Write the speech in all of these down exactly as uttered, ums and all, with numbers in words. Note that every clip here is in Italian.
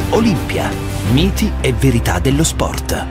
Olimpia, miti e verità dello sport.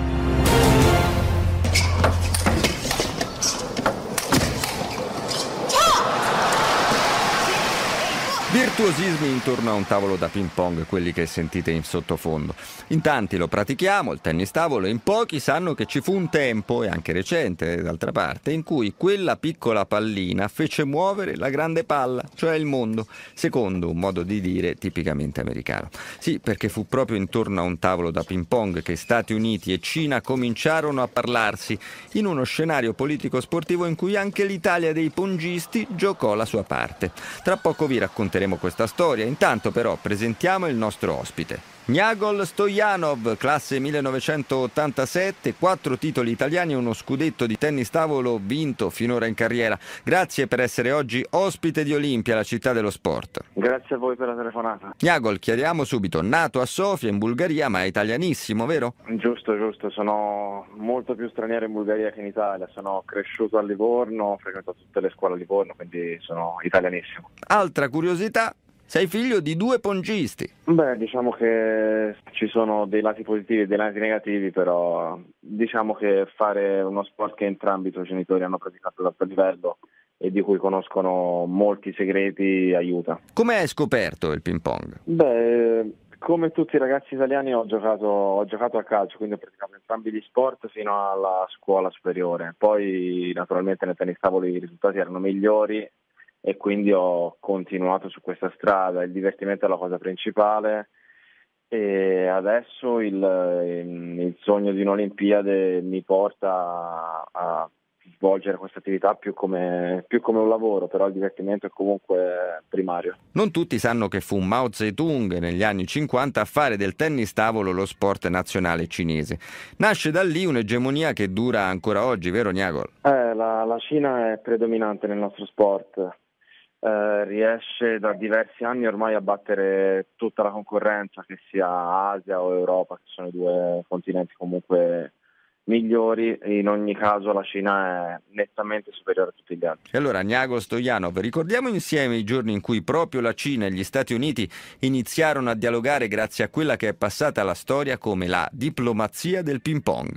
Virtuosismi intorno a un tavolo da ping pong, quelli che sentite in sottofondo. In tanti lo pratichiamo, il tennis tavolo, e in pochi sanno che ci fu un tempo, e anche recente d'altra parte, in cui quella piccola pallina fece muovere la grande palla, cioè il mondo, secondo un modo di dire tipicamente americano. Sì, perché fu proprio intorno a un tavolo da ping pong che Stati Uniti e Cina cominciarono a parlarsi, in uno scenario politico-sportivo in cui anche l'Italia dei pongisti giocò la sua parte. Tra poco vi racconteremo questa storia, intanto però presentiamo il nostro ospite. Njagol Stojanov, classe millenovecentottantasette, quattro titoli italiani e uno scudetto di tennis tavolo vinto finora in carriera. Grazie per essere oggi ospite di Olimpia, la città dello sport. Grazie a voi per la telefonata. Njagol, chiariamo subito, nato a Sofia in Bulgaria, ma è italianissimo, vero? Giusto, giusto, sono molto più straniero in Bulgaria che in Italia, sono cresciuto a Livorno, ho frequentato tutte le scuole a Livorno, quindi sono italianissimo. Altra curiosità, sei figlio di due pongisti. Beh, diciamo che ci sono dei lati positivi e dei lati negativi, però diciamo che fare uno sport che entrambi i tuoi genitori hanno praticato ad alto livello e di cui conoscono molti segreti aiuta. Come hai scoperto il ping pong? Beh, come tutti i ragazzi italiani ho giocato, ho giocato a calcio, quindi ho praticato entrambi gli sport fino alla scuola superiore. Poi naturalmente nel tennis tavolo i risultati erano migliori e quindi ho continuato su questa strada. Il divertimento è la cosa principale e adesso il, il sogno di un'Olimpiade mi porta a svolgere questa attività più come, più come un lavoro, però il divertimento è comunque primario. Non tutti sanno che fu Mao Zedong negli anni cinquanta a fare del tennis tavolo lo sport nazionale cinese. Nasce da lì un'egemonia che dura ancora oggi, vero Njagol? Eh, la, la Cina è predominante nel nostro sport. Eh, riesce da diversi anni ormai a battere tutta la concorrenza, che sia Asia o Europa, che sono i due continenti comunque migliori. In ogni caso la Cina è nettamente superiore a tutti gli altri. E allora Njagol Stojanov, ricordiamo insieme i giorni in cui proprio la Cina e gli Stati Uniti iniziarono a dialogare grazie a quella che è passata alla storia come la diplomazia del ping pong.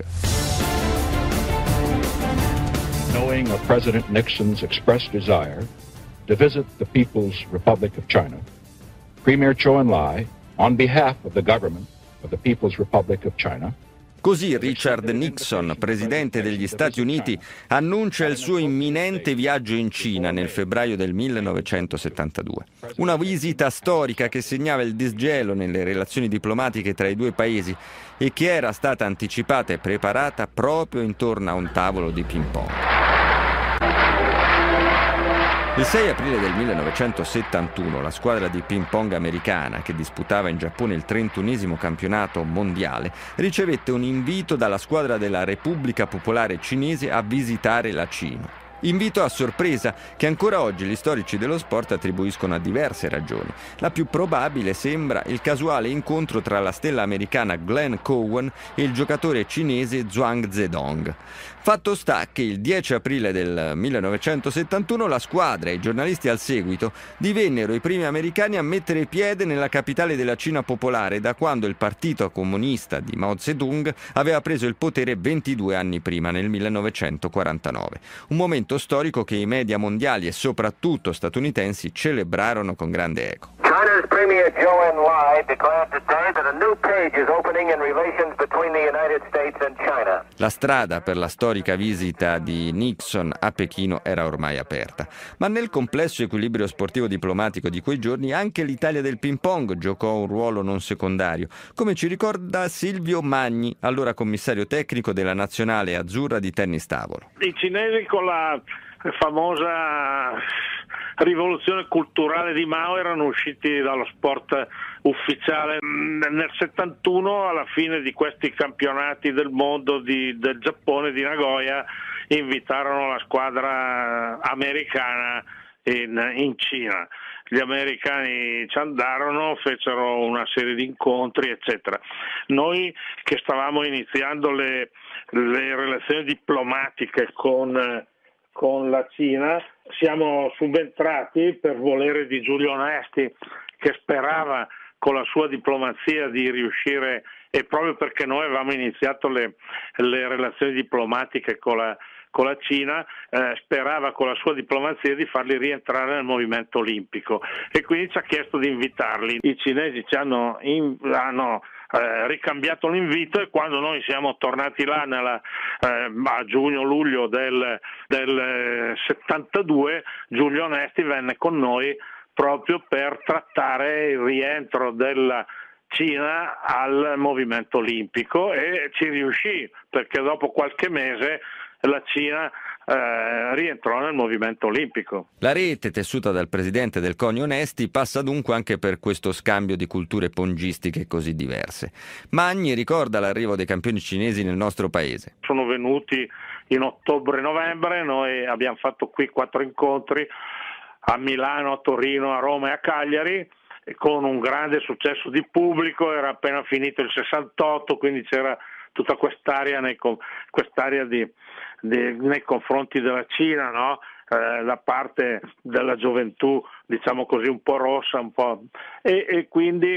Knowing of President Nixon's expressed desire to visit the People's Republic of China, Premier Zhou Enlai, on behalf of the government of the People's Republic of China. Così Richard Nixon, presidente degli Stati Uniti, annuncia il suo imminente viaggio in Cina nel febbraio del millenovecentosettantadue. Una visita storica che segnava il disgelo nelle relazioni diplomatiche tra i due paesi e che era stata anticipata e preparata proprio intorno a un tavolo di ping pong. Il sei aprile del millenovecentosettantuno la squadra di ping pong americana, che disputava in Giappone il trentunesimo campionato mondiale, ricevette un invito dalla squadra della Repubblica Popolare Cinese a visitare la Cina. Invito a sorpresa che ancora oggi gli storici dello sport attribuiscono a diverse ragioni. La più probabile sembra il casuale incontro tra la stella americana Glenn Cowan e il giocatore cinese Zhuang Zedong. Fatto sta che il dieci aprile del millenovecentosettantuno la squadra e i giornalisti al seguito divennero i primi americani a mettere piede nella capitale della Cina popolare da quando il partito comunista di Mao Zedong aveva preso il potere ventidue anni prima, nel millenovecentoquarantanove. Un momento storico che i media mondiali e soprattutto statunitensi celebrarono con grande eco. China's Premier Zhou Enlai declared today that a new page is opening in relations between the United States and China. La strada per la storica visita di Nixon a Pechino era ormai aperta, ma nel complesso equilibrio sportivo diplomatico di quei giorni anche l'Italia del ping pong giocò un ruolo non secondario, come ci ricorda Silvio Magni, allora commissario tecnico della nazionale azzurra di tennis tavolo. I cinesi con la famosa rivoluzione culturale di Mao erano usciti dallo sport ufficiale. Nel settantuno, alla fine di questi campionati del mondo di, del Giappone, di Nagoya, invitarono la squadra americana in, in Cina. Gli americani ci andarono, fecero una serie di incontri, eccetera. Noi che stavamo iniziando le, le relazioni diplomatiche con con la Cina, siamo subentrati per volere di Giulio Onesti, che sperava con la sua diplomazia di riuscire, e proprio perché noi avevamo iniziato le, le relazioni diplomatiche con la, con la Cina, eh, sperava con la sua diplomazia di farli rientrare nel movimento olimpico, e quindi ci ha chiesto di invitarli. I cinesi ci hanno, in, hanno eh, ricambiato l'invito, e quando noi siamo tornati là nella, eh, a giugno-luglio del, del settantadue, Giulio Onesti venne con noi proprio per trattare il rientro della Cina al movimento olimpico, e ci riuscì, perché dopo qualche mese la Cina eh, rientrò nel movimento olimpico. La rete tessuta dal presidente del CONI Onesti passa dunque anche per questo scambio di culture pongistiche così diverse. Magni ricorda l'arrivo dei campioni cinesi nel nostro paese. Sono venuti in ottobre-novembre, noi abbiamo fatto qui quattro incontri a Milano, a Torino, a Roma e a Cagliari, con un grande successo di pubblico. Era appena finito il sessantotto, quindi c'era tutta quest'area nei, quest'area di, di, nei confronti della Cina, no? Eh, da parte della gioventù, diciamo così, un po' rossa, un po', e, e quindi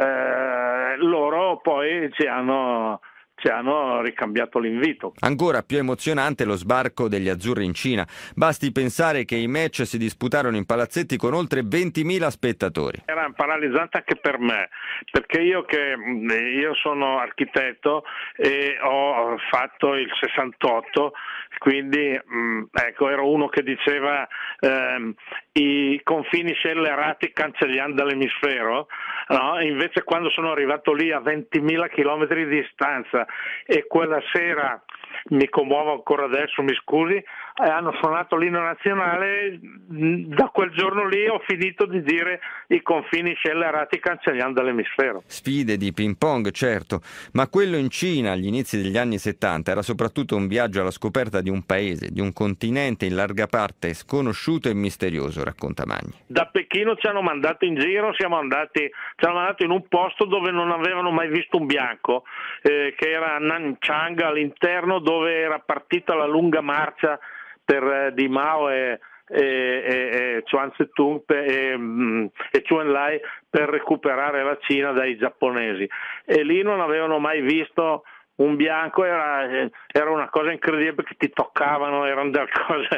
eh, loro poi ci hanno ci hanno ricambiato l'invito. Ancora più emozionante lo sbarco degli azzurri in Cina. Basti pensare che i match si disputarono in palazzetti con oltre ventimila spettatori. Era paralizzante anche per me, perché io che io sono architetto e ho fatto il sessantotto, quindi mh, ecco, ero uno che diceva ehm, i confini scellerati cancelliamo dall'emisfero, no? Invece quando sono arrivato lì a ventimila chilometri di distanza, e quella sera, mi commuovo ancora adesso, mi scusi, eh, hanno suonato l'inno nazionale, da quel giorno lì ho finito di dire i confini scellerati cancelliamo dall'emisfero. Sfide di ping pong, certo, ma quello in Cina agli inizi degli anni settanta era soprattutto un viaggio alla scoperta di un paese, di un continente in larga parte sconosciuto e misterioso, racconta Magni. Da Pechino ci hanno mandato in giro, siamo andati, ci hanno mandato in un posto dove non avevano mai visto un bianco, eh, che era a Nanchang, all'interno, dove era partita la lunga marcia per, eh, di Mao e, e, e, e Chuan Tse-tung e, e Chou Enlai per recuperare la Cina dai giapponesi, e lì non avevano mai visto un bianco. Era, era una cosa incredibile, perché ti toccavano, erano delle cose,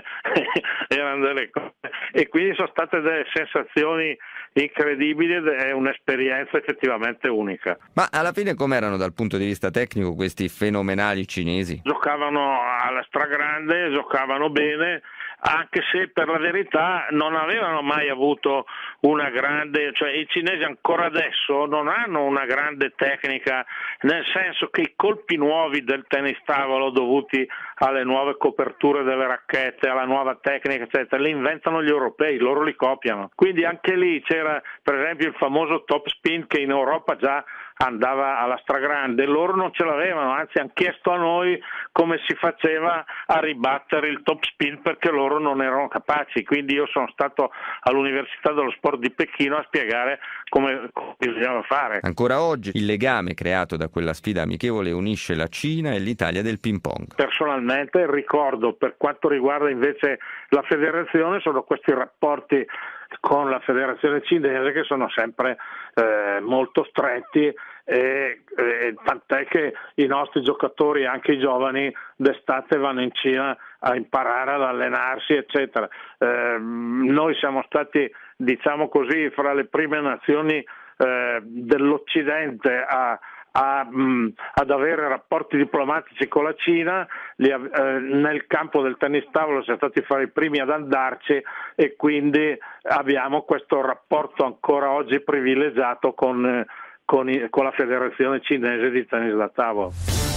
erano delle cose, e quindi sono state delle sensazioni incredibili, è un'esperienza effettivamente unica. Ma alla fine com'erano dal punto di vista tecnico questi fenomenali cinesi? Giocavano alla stragrande, giocavano bene, anche se per la verità non avevano mai avuto una grande, cioè i cinesi ancora adesso non hanno una grande tecnica, nel senso che i colpi nuovi del tennis tavolo, dovuti alle nuove coperture delle racchette, alla nuova tecnica eccetera, li inventano gli europei, loro li copiano. Quindi anche lì c'era per esempio il famoso top spin, che in Europa già andava alla stragrande, loro non ce l'avevano, anzi hanno chiesto a noi come si faceva a ribattere il top spin, perché loro non erano capaci. Quindi io sono stato all'Università dello Sport di Pechino a spiegare come, come bisognava fare. Ancora oggi il legame creato da quella sfida amichevole unisce la Cina e l'Italia del ping pong. Personalmente il ricordo per quanto riguarda invece la federazione sono questi rapporti con la federazione cinese, che sono sempre eh, molto stretti, e, e tant'è che i nostri giocatori, anche i giovani, d'estate vanno in Cina a imparare ad allenarsi eccetera. Eh, noi siamo stati, diciamo così, fra le prime nazioni eh, dell'Occidente a A, mh, ad avere rapporti diplomatici con la Cina. Li, eh, nel campo del tennis tavolo siamo stati fra i primi ad andarci, e quindi abbiamo questo rapporto ancora oggi privilegiato con, eh, con, i, con la Federazione Cinese di Tennis da Tavolo.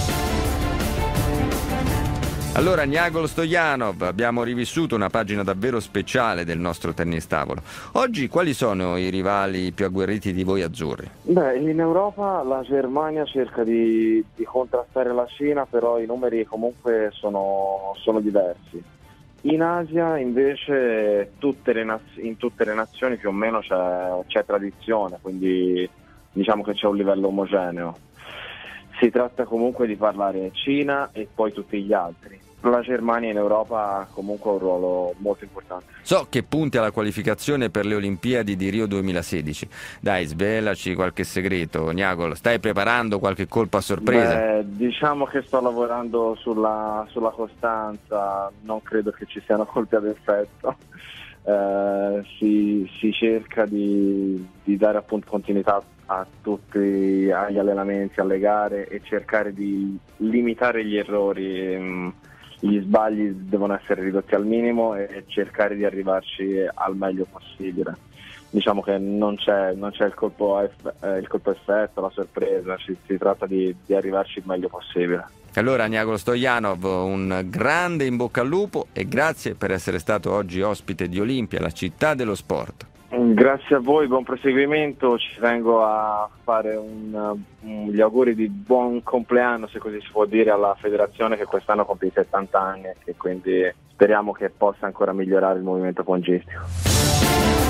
Allora, Niagol Stojanov, abbiamo rivissuto una pagina davvero speciale del nostro tennis tavolo. Oggi quali sono i rivali più agguerriti di voi azzurri? Beh, in Europa la Germania cerca di, di contrastare la Cina, però i numeri comunque sono, sono diversi. In Asia invece tutte le naz- in tutte le nazioni più o meno c'è, c'è tradizione, quindi diciamo che c'è un livello omogeneo. Si tratta comunque di parlare Cina e poi tutti gli altri. la Germania in Europa ha comunque un ruolo molto importante. So che punti alla qualificazione per le Olimpiadi di Rio duemilasedici. Dai, svelaci qualche segreto, Niagolo. Stai preparando qualche colpo a sorpresa? Beh, diciamo che sto lavorando sulla, sulla costanza, non credo che ci siano colpi ad effetto. Eh, si, si cerca di, di dare appunto continuità a tutti agli allenamenti, alle gare e cercare di limitare gli errori. Gli sbagli devono essere ridotti al minimo e cercare di arrivarci al meglio possibile. Diciamo che non c'è, non c'è il colpo, eh, il colpo effetto, la sorpresa, ci, si tratta di, di arrivarci il meglio possibile. Allora, Niagolo Stoyanov, un grande in bocca al lupo e grazie per essere stato oggi ospite di Olimpia, la città dello sport. Grazie a voi, buon proseguimento, ci vengo a fare un, un, gli auguri di buon compleanno, se così si può dire, alla federazione che quest'anno compie settanta anni e quindi speriamo che possa ancora migliorare il movimento pongistico.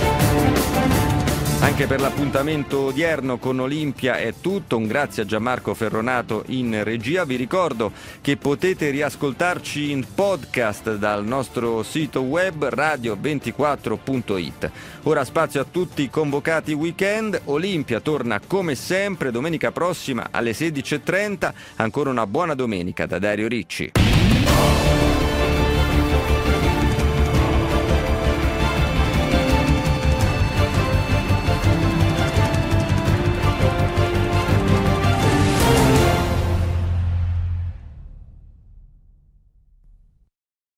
Anche per l'appuntamento odierno con Olimpia è tutto, un grazie a Gianmarco Ferronato in regia. Vi ricordo che potete riascoltarci in podcast dal nostro sito web radio ventiquattro punto it. Ora spazio a tutti i convocati weekend. Olimpia torna come sempre domenica prossima alle sedici e trenta. Ancora una buona domenica da Dario Ricci.